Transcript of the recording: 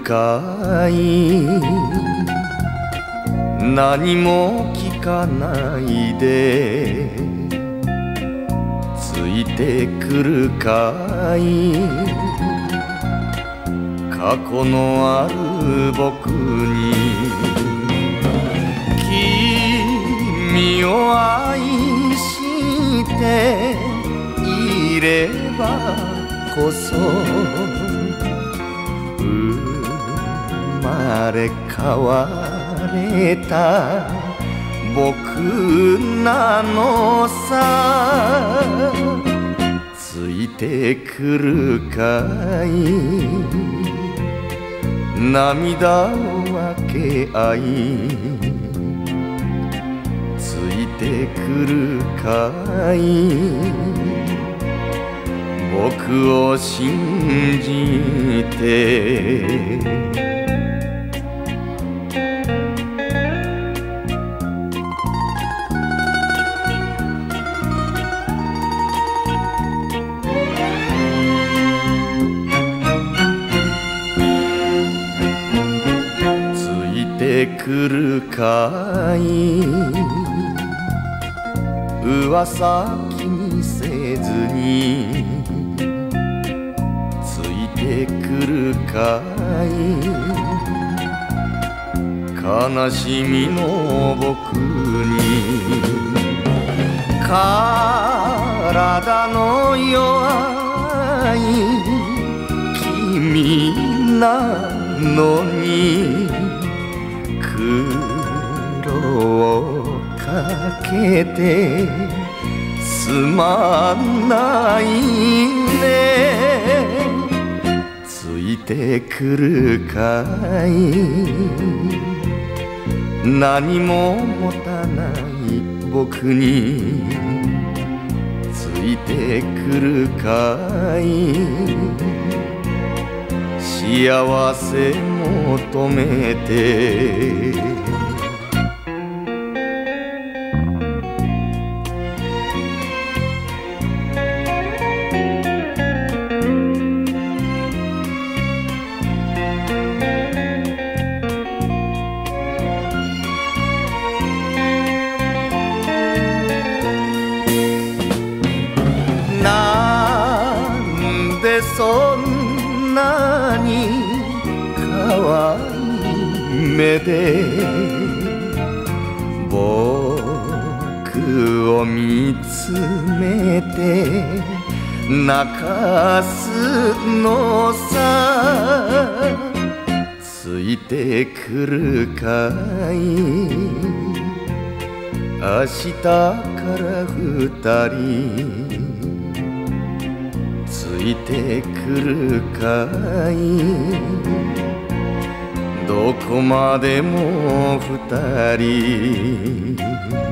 かい何も聞かないでついてくるかい過去のある僕に君を愛していればこそ生まれ変われた僕なのさついてくるかい涙を分け合いついてくるかい僕を信じてくるかい噂気にせずについてくるかい悲しみの僕に体の弱い君なのに苦労をかけてすまないねついてくるかい何も持たない僕についてくるかい幸せ求めてなんでそんなに可愛い目で僕を見つめて泣かすのさついてくるかい明日から二人ついてくるかいどこまでも二人